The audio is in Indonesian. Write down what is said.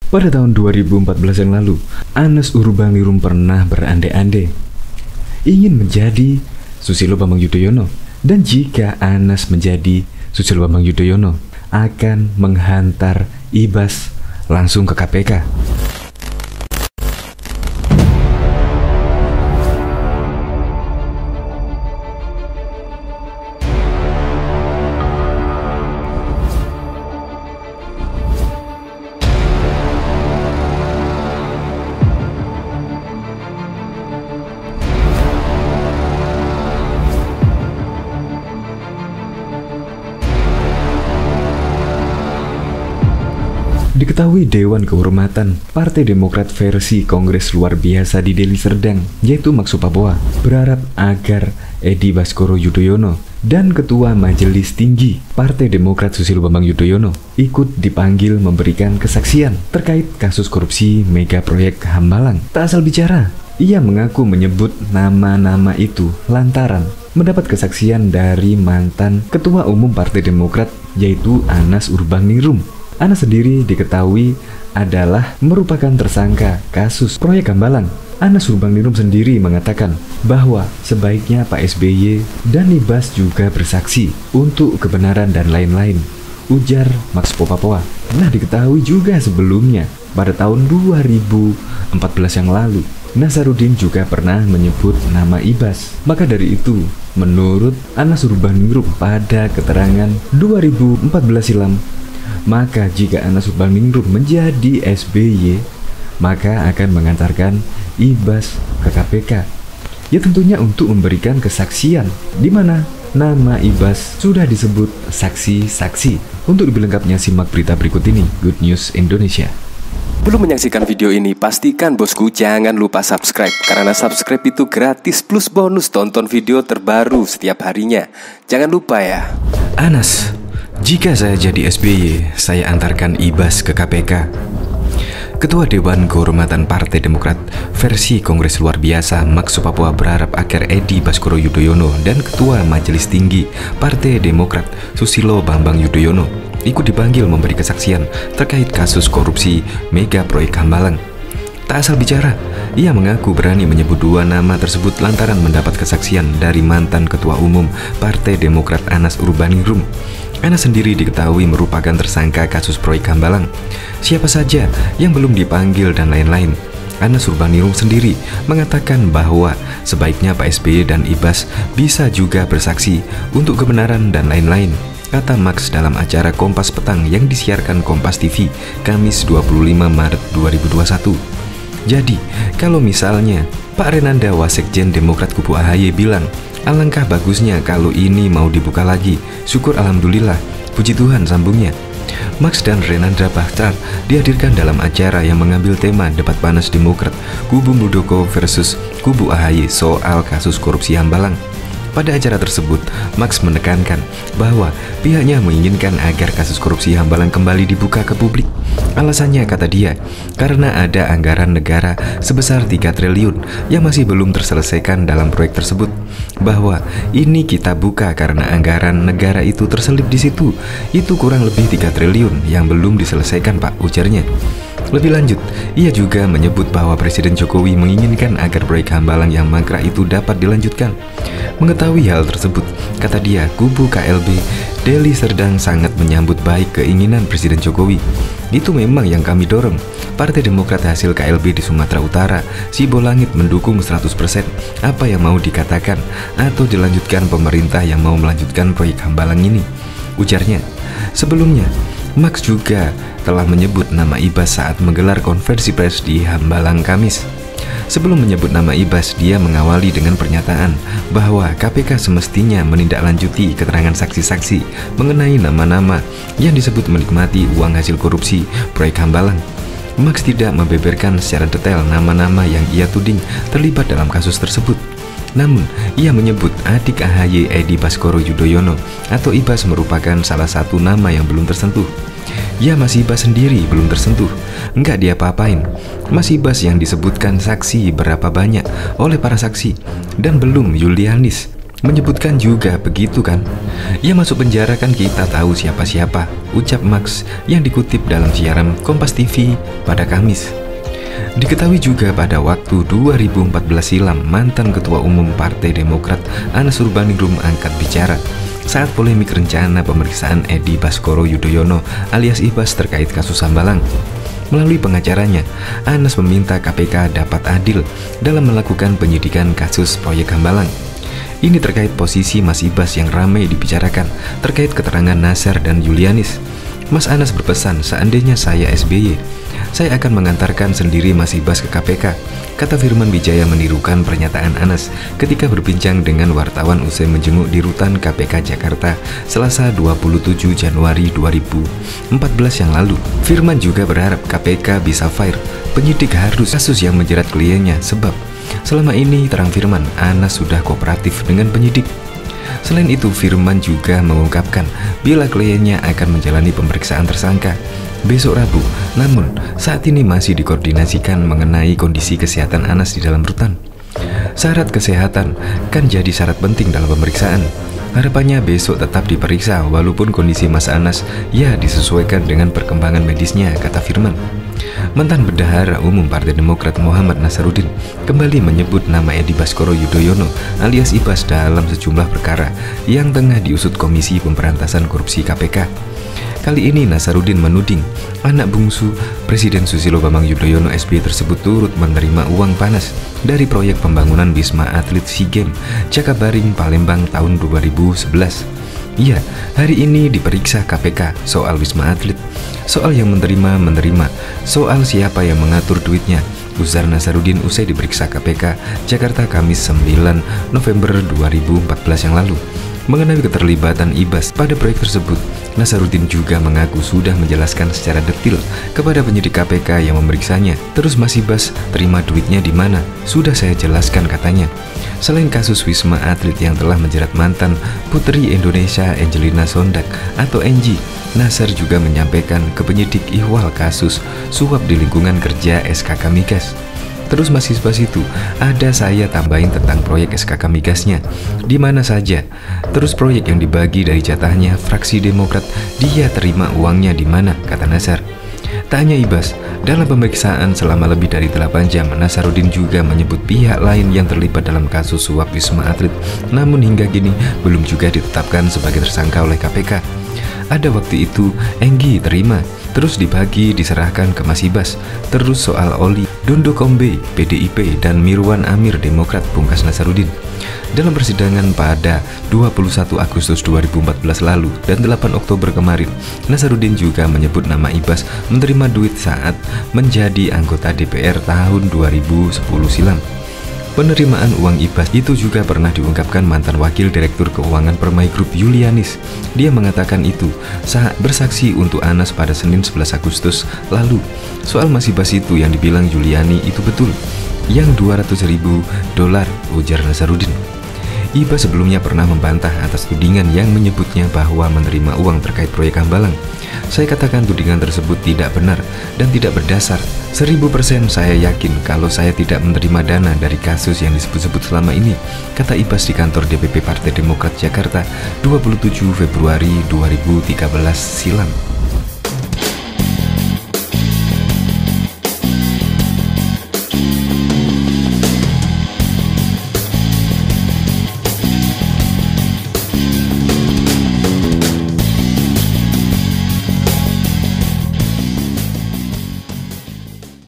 Pada tahun 2014 yang lalu, Anas Urbaningrum pernah berandai-andai ingin menjadi Susilo Bambang Yudhoyono. Dan jika Anas menjadi Susilo Bambang Yudhoyono, akan menghantar Ibas langsung ke KPK. Diketahui Dewan Kehormatan Partai Demokrat versi Kongres Luar Biasa di Deli Serdang, yaitu Max Papua, berharap agar Edi Baskoro Yudhoyono dan Ketua Majelis Tinggi Partai Demokrat Susilo Bambang Yudhoyono ikut dipanggil memberikan kesaksian terkait kasus korupsi mega proyek Hambalang. Tak asal bicara, ia mengaku menyebut nama-nama itu lantaran mendapat kesaksian dari mantan Ketua Umum Partai Demokrat, yaitu Anas Urbaningrum. Anas sendiri diketahui adalah merupakan tersangka kasus proyek Hambalang. Anas Urbaningrum sendiri mengatakan bahwa sebaiknya Pak SBY dan Ibas juga bersaksi untuk kebenaran dan lain-lain, ujar Max Papua. Nah, diketahui juga sebelumnya pada tahun 2014 yang lalu, Nasaruddin juga pernah menyebut nama Ibas. Maka dari itu, menurut Anas Urbaningrum pada keterangan 2014 silam, maka jika Anas Urbaningrum menjadi SBY, maka akan mengantarkan Ibas ke KPK. Ya, tentunya untuk memberikan kesaksian, di mana nama Ibas sudah disebut saksi-saksi. Untuk lebih lengkapnya simak berita berikut ini, Good News Indonesia. Belum menyaksikan video ini, pastikan bosku jangan lupa subscribe, karena subscribe itu gratis plus bonus tonton video terbaru setiap harinya. Jangan lupa ya. Anas, jika saya jadi SBY, saya antarkan Ibas ke KPK. Ketua Dewan Kehormatan Partai Demokrat versi Kongres Luar Biasa Max Papua berharap agar Edi Baskoro Yudhoyono dan Ketua Majelis Tinggi Partai Demokrat Susilo Bambang Yudhoyono ikut dipanggil memberi kesaksian terkait kasus korupsi mega proyek Hambalang. Tak asal bicara, ia mengaku berani menyebut dua nama tersebut lantaran mendapat kesaksian dari mantan Ketua Umum Partai Demokrat Anas Urbaningrum. Anas sendiri diketahui merupakan tersangka kasus proyek Hambalang. Siapa saja yang belum dipanggil dan lain-lain. Anas Urbaningrum sendiri mengatakan bahwa sebaiknya Pak SBY dan Ibas bisa juga bersaksi untuk kebenaran dan lain-lain, kata Max dalam acara Kompas Petang yang disiarkan Kompas TV Kamis 25 Maret 2021. Jadi, kalau misalnya Pak Renanda Wasekjen Demokrat Kubu AHY bilang, alangkah bagusnya kalau ini mau dibuka lagi. Syukur alhamdulillah, puji Tuhan, sambungnya. Max dan Renanda Bahtar dihadirkan dalam acara yang mengambil tema debat panas Demokrat Kubu Muldoko versus Kubu AHY soal kasus korupsi Hambalang. Pada acara tersebut, Max menekankan bahwa pihaknya menginginkan agar kasus korupsi Hambalang kembali dibuka ke publik. Alasannya, kata dia, karena ada anggaran negara sebesar 3 triliun yang masih belum terselesaikan dalam proyek tersebut. Bahwa ini kita buka karena anggaran negara itu terselip di situ. Itu kurang lebih 3 triliun yang belum diselesaikan, Pak, ujarnya. Lebih lanjut, ia juga menyebut bahwa Presiden Jokowi menginginkan agar proyek Hambalang yang mangkrak itu dapat dilanjutkan. Mengetahui hal tersebut, kata dia, kubu KLB Deli Serdang sangat menyambut baik keinginan Presiden Jokowi. Itu memang yang kami dorong. Partai Demokrat hasil KLB di Sumatera Utara, Sibolangit mendukung 100% apa yang mau dikatakan atau dilanjutkan pemerintah yang mau melanjutkan proyek Hambalang ini, ujarnya. Sebelumnya, Max juga telah menyebut nama Ibas saat menggelar konferensi pers di Hambalang Kamis. Sebelum menyebut nama Ibas, dia mengawali dengan pernyataan bahwa KPK semestinya menindaklanjuti keterangan saksi-saksi mengenai nama-nama yang disebut menikmati uang hasil korupsi proyek Hambalang. Max tidak membeberkan secara detail nama-nama yang ia tuding terlibat dalam kasus tersebut. Namun, ia menyebut adik AHY Edi Baskoro Yudhoyono atau Ibas merupakan salah satu nama yang belum tersentuh. Ya, Mas Ibas sendiri belum tersentuh, enggak dia apa-apain. Mas Ibas yang disebutkan saksi berapa banyak oleh para saksi, dan belum Yulianis. Menyebutkan juga begitu kan? Ia masuk penjara kan kita tahu siapa-siapa, ucap Max yang dikutip dalam siaran Kompas TV pada Kamis. Diketahui juga pada waktu 2014 silam, mantan Ketua Umum Partai Demokrat Anas Urbaningrum angkat bicara saat polemik rencana pemeriksaan Edi Baskoro Yudhoyono alias Ibas terkait kasus Hambalang. Melalui pengacaranya, Anas meminta KPK dapat adil dalam melakukan penyidikan kasus proyek Hambalang. Ini terkait posisi Mas Ibas yang ramai dibicarakan terkait keterangan Nasar dan Julianis. Mas Anas berpesan, seandainya saya SBY, saya akan mengantarkan sendiri Mas Ibas ke KPK, kata Firman Wijaya menirukan pernyataan Anas ketika berbincang dengan wartawan usai menjenguk di rutan KPK Jakarta Selasa 27 Januari 2014 yang lalu. Firman juga berharap KPK bisa fire penyidik harus kasus yang menjerat kliennya, sebab selama ini terang Firman, Anas sudah kooperatif dengan penyidik. Selain itu, Firman juga mengungkapkan bila kliennya akan menjalani pemeriksaan tersangka besok Rabu, namun saat ini masih dikoordinasikan mengenai kondisi kesehatan Anas di dalam rutan. Syarat kesehatan kan jadi syarat penting dalam pemeriksaan. Harapannya besok tetap diperiksa walaupun kondisi Mas Anas ya disesuaikan dengan perkembangan medisnya, kata Firman. Mantan Bendahara Umum Partai Demokrat Muhammad Nasaruddin kembali menyebut nama Edi Baskoro Yudhoyono alias Ibas dalam sejumlah perkara yang tengah diusut Komisi Pemberantasan Korupsi KPK. Kali ini Nasaruddin menuding anak bungsu Presiden Susilo Bambang Yudhoyono SBY tersebut turut menerima uang panas dari proyek pembangunan Wisma Atlet SEA Games Jakabaring Palembang tahun 2011. Iya, hari ini diperiksa KPK soal Wisma Atlet, soal yang menerima, soal siapa yang mengatur duitnya, ujar Nasaruddin usai diperiksa KPK Jakarta Kamis 9 November 2014 yang lalu. Mengenai keterlibatan Ibas pada proyek tersebut, Nasaruddin juga mengaku sudah menjelaskan secara detail kepada penyidik KPK yang memeriksanya. Terus Mas Ibas terima duitnya di mana? Sudah saya jelaskan, katanya. Selain kasus Wisma Atlet yang telah menjerat mantan Putri Indonesia Angelina Sondak atau Angie, Nasar juga menyampaikan ke penyidik ihwal kasus suap di lingkungan kerja SKK Migas. Terus Mas Ibas itu ada saya tambahin tentang proyek SKK Migasnya di mana saja. Terus proyek yang dibagi dari jatahnya fraksi Demokrat, dia terima uangnya di mana, kata Nasar. Tak hanya Ibas, dalam pemeriksaan selama lebih dari 8 jam, Nasaruddin juga menyebut pihak lain yang terlibat dalam kasus suap Wisma Atlet, namun hingga kini belum juga ditetapkan sebagai tersangka oleh KPK. Ada waktu itu Enggi terima, terus dibagi diserahkan ke Mas Ibas. Terus soal Oli, Dondo Kombe PDIP dan Mirwan Amir Demokrat, pungkas Nasaruddin. Dalam persidangan pada 21 Agustus 2014 lalu dan 8 Oktober kemarin, Nasaruddin juga menyebut nama Ibas menerima duit saat menjadi anggota DPR tahun 2010 silam. Penerimaan uang Ibas itu juga pernah diungkapkan mantan Wakil Direktur Keuangan Permai Group Julianis. Dia mengatakan itu saat bersaksi untuk Anas pada Senin 11 Agustus lalu. Soal Mas Ibas itu yang dibilang Juliani itu betul, yang $200.000, ujar Nasaruddin. Ibas sebelumnya pernah membantah atas tudingan yang menyebutnya bahwa menerima uang terkait proyek Hambalang. Saya katakan tudingan tersebut tidak benar dan tidak berdasar. 1000% saya yakin kalau saya tidak menerima dana dari kasus yang disebut-sebut selama ini, kata Ibas di kantor DPP Partai Demokrat Jakarta 27 Februari 2013 silam.